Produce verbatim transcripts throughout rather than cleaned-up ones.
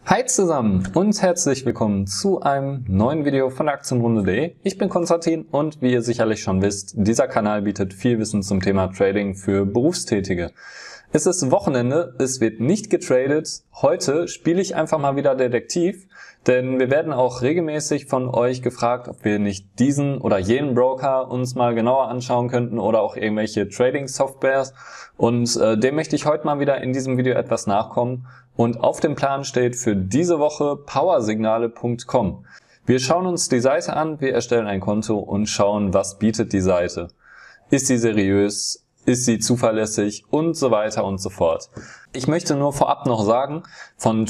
Hi zusammen und herzlich willkommen zu einem neuen Video von Aktienrunde punkt de. Ich bin Konstantin und wie ihr sicherlich schon wisst, dieser Kanal bietet viel Wissen zum Thema Trading für Berufstätige. Es ist Wochenende, es wird nicht getradet. Heute spiele ich einfach mal wieder Detektiv, denn wir werden auch regelmäßig von euch gefragt, ob wir nicht diesen oder jenen Broker uns mal genauer anschauen könnten oder auch irgendwelche Trading-Softwares. Und äh, dem möchte ich heute mal wieder in diesem Video etwas nachkommen. Und auf dem Plan steht für diese Woche powersignale punkt com. Wir schauen uns die Seite an, wir erstellen ein Konto und schauen, was bietet die Seite. Ist sie seriös? Ist sie zuverlässig? Und so weiter und so fort. Ich möchte nur vorab noch sagen, von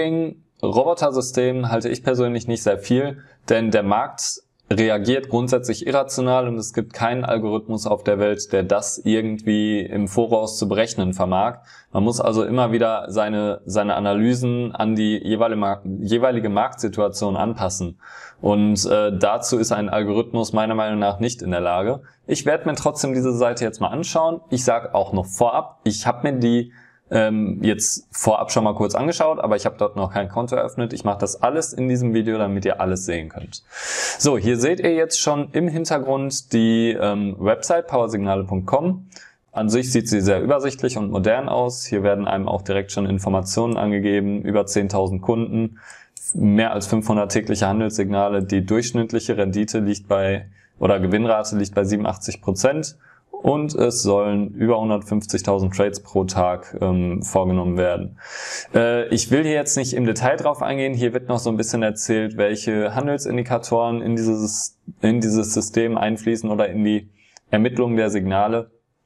Trading-Robotersystemen halte ich persönlich nicht sehr viel, denn der Markt reagiert grundsätzlich irrational und es gibt keinen Algorithmus auf der Welt, der das irgendwie im Voraus zu berechnen vermag. Man muss also immer wieder seine seine Analysen an die jeweilige, jeweilige Marktsituation anpassen. Und äh, dazu ist ein Algorithmus meiner Meinung nach nicht in der Lage. Ich werde mir trotzdem diese Seite jetzt mal anschauen. Ich sage auch noch vorab, ich habe mir die Ähm, jetzt vorab schon mal kurz angeschaut, aber ich habe dort noch kein Konto eröffnet. Ich mache das alles in diesem Video, damit ihr alles sehen könnt. So, hier seht ihr jetzt schon im Hintergrund die ähm, Website powersignale punkt com. An sich sieht sie sehr übersichtlich und modern aus. Hier werden einem auch direkt schon Informationen angegeben, über zehntausend Kunden, mehr als fünfhundert tägliche Handelssignale. Die durchschnittliche Rendite liegt bei, oder Gewinnrate liegt bei siebenundachtzig Prozent. Und es sollen über hundertfünfzigtausend Trades pro Tag ähm, vorgenommen werden. Äh, ich will hier jetzt nicht im Detail drauf eingehen. Hier wird noch so ein bisschen erzählt, welche Handelsindikatoren in dieses, in dieses System einfließen oder in die Ermittlung der Signale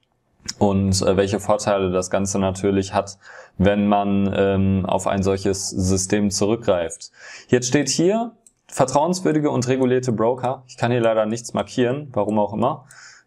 und äh, welche Vorteile das Ganze natürlich hat, wenn man ähm, auf ein solches System zurückgreift. Jetzt steht hier vertrauenswürdige und regulierte Broker. Ich kann hier leider nichts markieren, warum auch immer.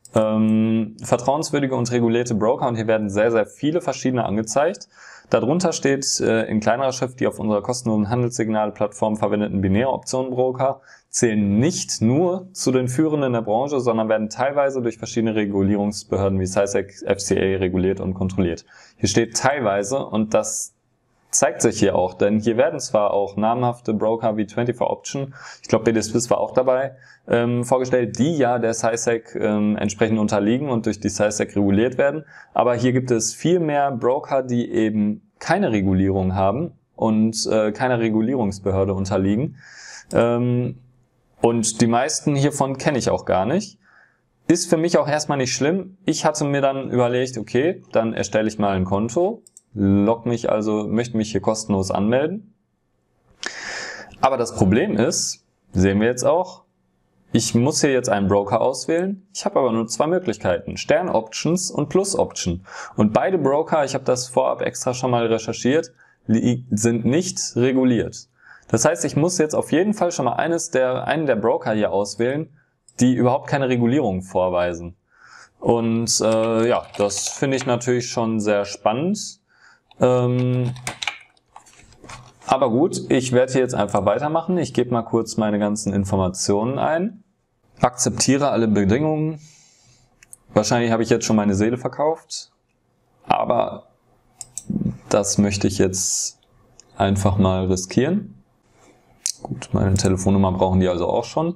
Ähm, vertrauenswürdige und regulierte Broker und hier werden sehr, sehr viele verschiedene angezeigt. Darunter steht äh, in kleinerer Schrift die auf unserer kostenlosen Handelssignal-Plattform verwendeten Binäroptionen-Broker zählen nicht nur zu den führenden der Branche, sondern werden teilweise durch verschiedene Regulierungsbehörden wie C I S E C, F C A reguliert und kontrolliert. Hier steht teilweise und das zeigt sich hier auch, denn hier werden zwar auch namhafte Broker wie vierundzwanzig Option, ich glaube B D Swiss war auch dabei, ähm, vorgestellt, die ja der C I S E C ähm, entsprechend unterliegen und durch die C I S E C reguliert werden, aber hier gibt es viel mehr Broker, die eben keine Regulierung haben und äh, keiner Regulierungsbehörde unterliegen ähm, und die meisten hiervon kenne ich auch gar nicht. Ist für mich auch erstmal nicht schlimm. Ich hatte mir dann überlegt, okay, dann erstelle ich mal ein Konto, log mich also, möchte mich hier kostenlos anmelden. Aber das Problem ist, sehen wir jetzt auch, ich muss hier jetzt einen Broker auswählen. Ich habe aber nur zwei Möglichkeiten, Stern Options und Plus Option. Und beide Broker, ich habe das vorab extra schon mal recherchiert, sind nicht reguliert. Das heißt, ich muss jetzt auf jeden Fall schon mal eines der, einen der Broker hier auswählen, die überhaupt keine Regulierung vorweisen. Und äh, ja, das finde ich natürlich schon sehr spannend. Ähm, aber gut, ich werde hier jetzt einfach weitermachen. Ich gebe mal kurz meine ganzen Informationen ein. Akzeptiere alle Bedingungen. Wahrscheinlich habe ich jetzt schon meine Seele verkauft. Aber das möchte ich jetzt einfach mal riskieren. Gut, meine Telefonnummer brauchen die also auch schon.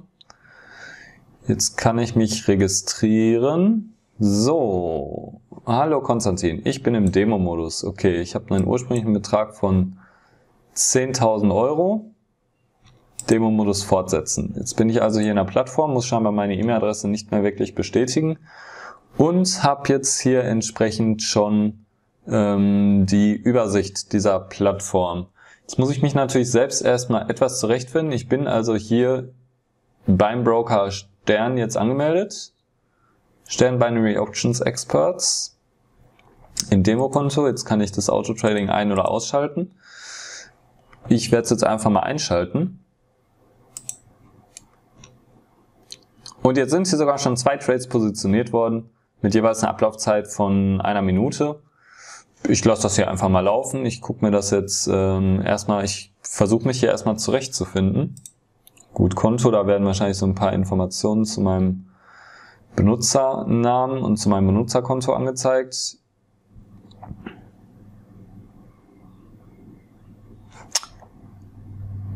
Jetzt kann ich mich registrieren. So, hallo Konstantin, ich bin im Demo-Modus. Okay, ich habe einen ursprünglichen Betrag von zehntausend Euro. Demo-Modus fortsetzen. Jetzt bin ich also hier in der Plattform, muss scheinbar meine E-Mail-Adresse nicht mehr wirklich bestätigen und habe jetzt hier entsprechend schon ähm, die Übersicht dieser Plattform. Jetzt muss ich mich natürlich selbst erstmal etwas zurechtfinden. Ich bin also hier beim Broker Stern jetzt angemeldet. Stern Binary Options Experts im Demokonto. Jetzt kann ich das Auto-Trading ein- oder ausschalten. Ich werde es jetzt einfach mal einschalten. Und jetzt sind hier sogar schon zwei Trades positioniert worden, mit jeweils einer Ablaufzeit von einer Minute. Ich lasse das hier einfach mal laufen. Ich gucke mir das jetzt ähm, erstmal, ich versuche mich hier erstmal zurechtzufinden. Gut, Konto, da werden wahrscheinlich so ein paar Informationen zu meinem Benutzernamen und zu meinem Benutzerkonto angezeigt.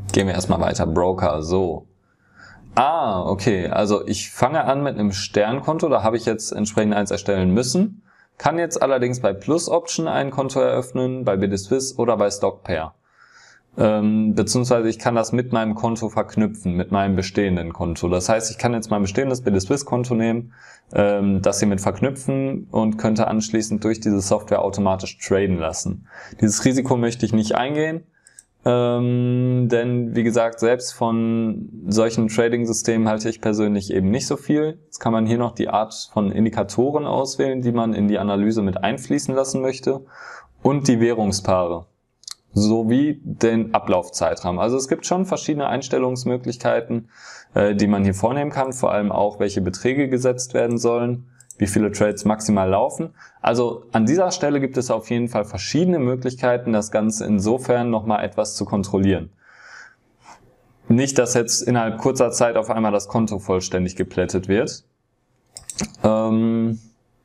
Gehen wir erstmal weiter. Broker, so. Ah, okay, also ich fange an mit einem Sternkonto, da habe ich jetzt entsprechend eins erstellen müssen. Kann jetzt allerdings bei Plus Option ein Konto eröffnen, bei B D Swiss oder bei StockPair. Ähm, beziehungsweise ich kann das mit meinem Konto verknüpfen, mit meinem bestehenden Konto. Das heißt, ich kann jetzt mein bestehendes B D Swiss Konto nehmen, ähm, das hiermit verknüpfen und könnte anschließend durch diese Software automatisch traden lassen. Dieses Risiko möchte ich nicht eingehen. Ähm, denn wie gesagt, selbst von solchen Trading-Systemen halte ich persönlich eben nicht so viel. Jetzt kann man hier noch die Art von Indikatoren auswählen, die man in die Analyse mit einfließen lassen möchte, und die Währungspaare sowie den Ablaufzeitraum. Also es gibt schon verschiedene Einstellungsmöglichkeiten, äh, die man hier vornehmen kann, vor allem auch, welche Beträge gesetzt werden sollen, wie viele Trades maximal laufen. Also an dieser Stelle gibt es auf jeden Fall verschiedene Möglichkeiten, das Ganze insofern nochmal etwas zu kontrollieren. Nicht, dass jetzt innerhalb kurzer Zeit auf einmal das Konto vollständig geplättet wird. Ähm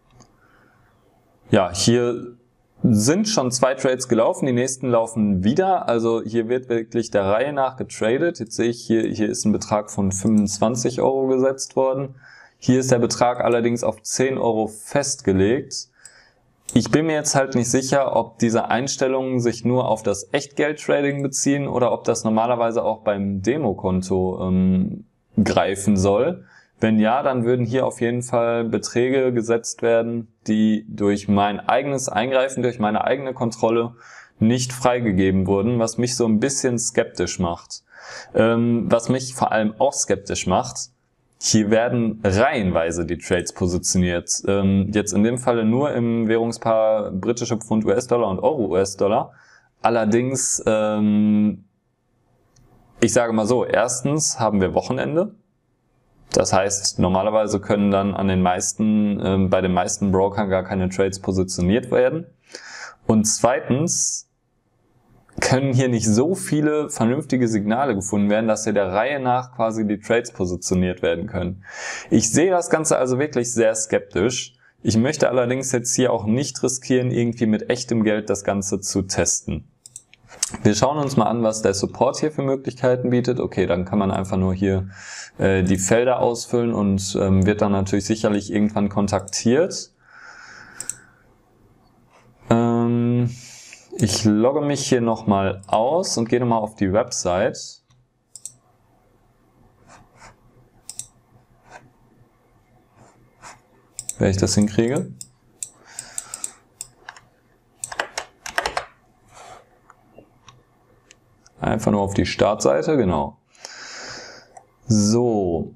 ja, hier sind schon zwei Trades gelaufen, die nächsten laufen wieder. Also hier wird wirklich der Reihe nach getradet. Jetzt sehe ich hier, hier ist ein Betrag von fünfundzwanzig Euro gesetzt worden. Hier ist der Betrag allerdings auf zehn Euro festgelegt. Ich bin mir jetzt halt nicht sicher, ob diese Einstellungen sich nur auf das Echtgeld-Trading beziehen oder ob das normalerweise auch beim Demokonto ähm, greifen soll. Wenn ja, dann würden hier auf jeden Fall Beträge gesetzt werden, die durch mein eigenes Eingreifen, durch meine eigene Kontrolle nicht freigegeben wurden, was mich so ein bisschen skeptisch macht. Ähm, was mich vor allem auch skeptisch macht: Hier werden reihenweise die Trades positioniert. Ähm, jetzt in dem Falle nur im Währungspaar britische Pfund U S-Dollar und Euro U S-Dollar. Allerdings, ähm, ich sage mal so, erstens haben wir Wochenende. Das heißt, normalerweise können dann an den meisten, ähm, bei den meisten Brokern gar keine Trades positioniert werden. Und zweitens können hier nicht so viele vernünftige Signale gefunden werden, dass hier der Reihe nach quasi die Trades positioniert werden können. Ich sehe das Ganze also wirklich sehr skeptisch. Ich möchte allerdings jetzt hier auch nicht riskieren, irgendwie mit echtem Geld das Ganze zu testen. Wir schauen uns mal an, was der Support hier für Möglichkeiten bietet. Okay, dann kann man einfach nur hier äh, die Felder ausfüllen und ähm, wird dann natürlich sicherlich irgendwann kontaktiert. Ähm... Ich logge mich hier nochmal aus und gehe nochmal auf die Website. Wenn ich das hinkriege. Einfach nur auf die Startseite, genau. So.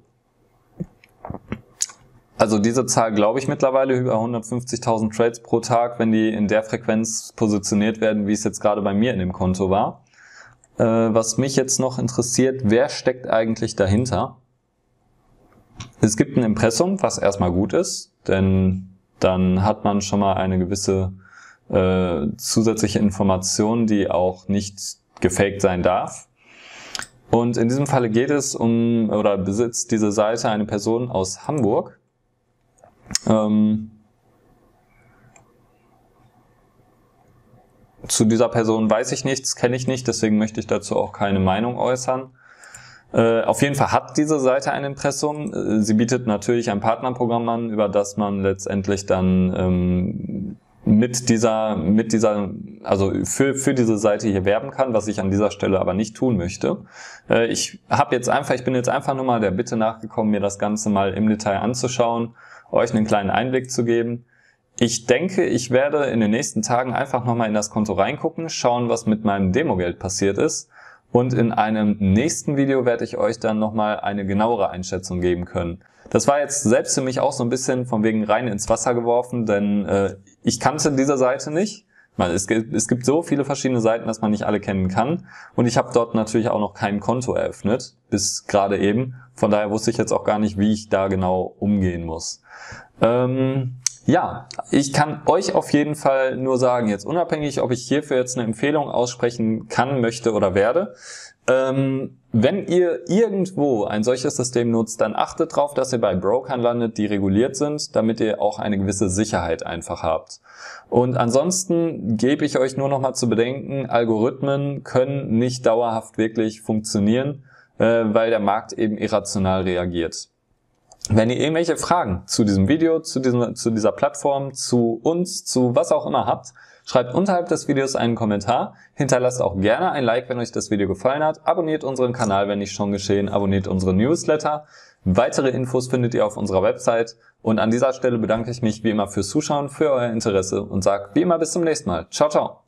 Also diese Zahl glaube ich mittlerweile, über hundertfünfzigtausend Trades pro Tag, wenn die in der Frequenz positioniert werden, wie es jetzt gerade bei mir in dem Konto war. Äh, was mich jetzt noch interessiert, wer steckt eigentlich dahinter? Es gibt ein Impressum, was erstmal gut ist, denn dann hat man schon mal eine gewisse äh, zusätzliche Information, die auch nicht gefaked sein darf. Und in diesem Falle geht es um, oder besitzt diese Seite eine Person aus Hamburg. Ähm, zu dieser Person weiß ich nichts, kenne ich nicht, deswegen möchte ich dazu auch keine Meinung äußern. Äh, auf jeden Fall hat diese Seite ein Impressum. Äh, sie bietet natürlich ein Partnerprogramm an, über das man letztendlich dann ähm, mit dieser, mit dieser, also für für diese Seite hier werben kann, was ich an dieser Stelle aber nicht tun möchte. Äh, ich habe jetzt einfach, ich bin jetzt einfach nur mal der Bitte nachgekommen, mir das Ganze mal im Detail anzuschauen, euch einen kleinen Einblick zu geben. Ich denke, ich werde in den nächsten Tagen einfach nochmal in das Konto reingucken, schauen, was mit meinem Demogeld passiert ist. Und in einem nächsten Video werde ich euch dann nochmal eine genauere Einschätzung geben können. Das war jetzt selbst für mich auch so ein bisschen von wegen rein ins Wasser geworfen, denn äh, ich kannte diese Seite nicht. Weil es gibt, es gibt so viele verschiedene Seiten, dass man nicht alle kennen kann. Und ich habe dort natürlich auch noch kein Konto eröffnet, bis gerade eben. Von daher wusste ich jetzt auch gar nicht, wie ich da genau umgehen muss. Ähm, ja, ich kann euch auf jeden Fall nur sagen, jetzt unabhängig, ob ich hierfür jetzt eine Empfehlung aussprechen kann, möchte oder werde, ähm, wenn ihr irgendwo ein solches System nutzt, dann achtet darauf, dass ihr bei Brokern landet, die reguliert sind, damit ihr auch eine gewisse Sicherheit einfach habt. Und ansonsten gebe ich euch nur noch mal zu bedenken, Algorithmen können nicht dauerhaft wirklich funktionieren, äh, weil der Markt eben irrational reagiert. Wenn ihr irgendwelche Fragen zu diesem Video, zu, diesem, zu dieser Plattform, zu uns, zu was auch immer habt, schreibt unterhalb des Videos einen Kommentar, hinterlasst auch gerne ein Like, wenn euch das Video gefallen hat, abonniert unseren Kanal, wenn nicht schon geschehen, abonniert unsere Newsletter. Weitere Infos findet ihr auf unserer Website und an dieser Stelle bedanke ich mich wie immer fürs Zuschauen, für euer Interesse und sage wie immer bis zum nächsten Mal. Ciao, ciao!